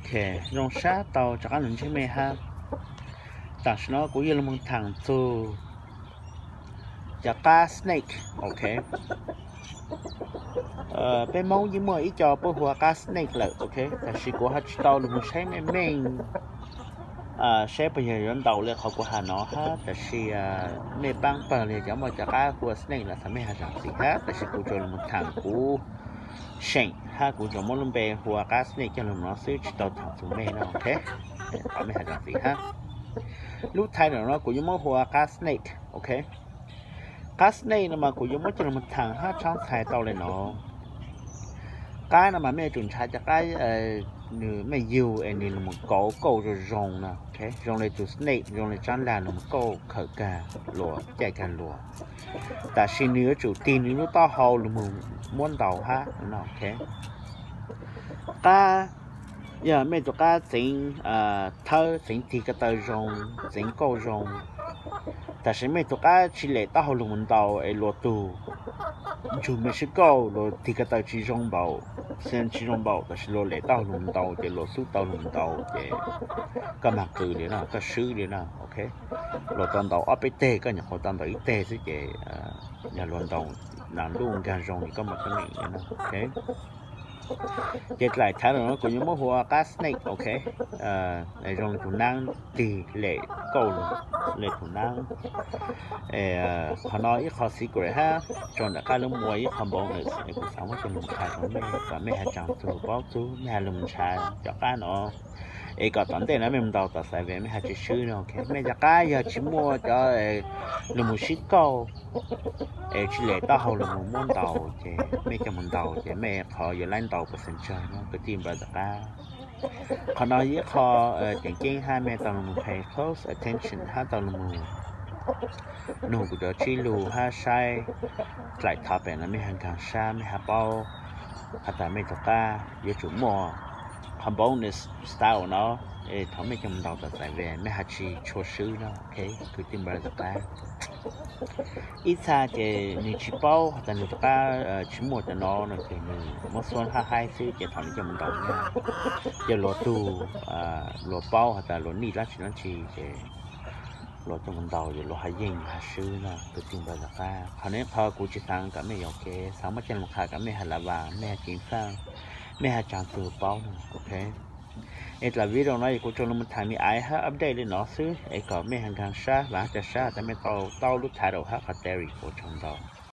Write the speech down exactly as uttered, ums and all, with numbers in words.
ok rong sát tàu chắc ăn chứ mẹ ha tại sao nó cũng như là một thằng tu chắc cá snake ok ờ bên mong như mà ít cho bữa hoa cá snake là ok tại sao của hát tàu là một cái mẹ mình à sẽ bây giờ dẫn đầu lên họ của hà nó ha tại sao mẹ băng bờ này giống mà chắc cá của snake là thằng mẹ hà rằng gì hết tại sao của cho là một thằng của Shane ha của chúng muốn về hoa cá snake cho nó nó sẽ tàu thằng chúng mẹ nó ok thằng mẹ hà rằng gì ha lúc thay nó cũng giống hoa cá snake ok cá snake nó mà cũng giống cho một thằng ha trong thay tàu lên nó cái nó mà mẹ chuẩn thay cho cái nửa mẹ yêu anh là một cổ cổ rồi rồng nè ok rồng này từ snake rồng này chán là một cổ khởi cả lúa chạy cả lúa ta xin nữa chủ tin nữa to hầu là một muốn đầu ha nó ok ta giờ mẹ cho cái tính thơ tính thì cái tờ rồng tính cổ rồng ta sẽ mẹ cho cái chỉ lệ to hầu là một đầu ấy lúa tù chủ mình sẽ câu rồi thì cái tàu chỉ rong bảo xem chỉ rong bảo là sẽ lo lệ tàu lùng tàu để lo suốt tàu lùng tàu để cái mặt từ để nào cái sứ để nào ok lo tàu tàu áp cái cái nhà họ tàu tàu ít chứ để nhà lo tàu làm luôn cái rong thì có một cái này nữa ok cái lại thái nó cũng như một hoa cá snake ok à này rong thủ năng tỷ lệ câu lệ thủ năng ờ họ nói ít họ xí cười ha chọn đã cái lông muối ít họ bông này này cũng sống ở trên lồng trà của mẹ và mẹ hạt trắng từ bao chú mẹ lồng trà cho cái nó ấy có tận tiền nó mình đầu ta xài về mẹ hạt chỉ sư nó ok mẹ cho cái giờ chỉ mua cho lồng một xí câu ấy chỉ lệ tao hầu lồng một món tàu chứ mẹ cho mình tàu chứ mẹ họ giờ lên tàu của sân chơi nó cái team vào cả họ nói với họ chẳng kinh hai mẹ tàu một pay close attention hai tàu một nụ của đó chỉ lù ha sai lại thọ bèn là mấy hàng càng xa mấy hạt bao hạt tại mấy tàu ca với chủ mò hạt bonus style nó để thọ mấy trong đầu tại về mấy hạt chi cho sư nó ok cứ tìm ra được ca ít xa thì những chỉ bao hạt tại tàu ca chỉ một cho nó là thì mình một số hai hai xí chỉ thọ mấy trong đầu nha giờ lúa tù lúa bao hạt tại lúa nỉ lá chỉ nó chỉ để lúa trong mình đầu rồi lúa hai dinh hai sư nè từ tìm vào là ca họ nói thơ của chị sang cả mấy ok sáng mất chân một khai cả mấy hạt là vàng mấy hạt chín sang mấy hạt trắng từ bao nè ok đây là video này của chúng mình thay mi ai ha update lên nó xứ ấy có mấy hàng càng xa và chả xa tại mấy tàu tàu lúc thay đầu hát hạt dairy của trong đầu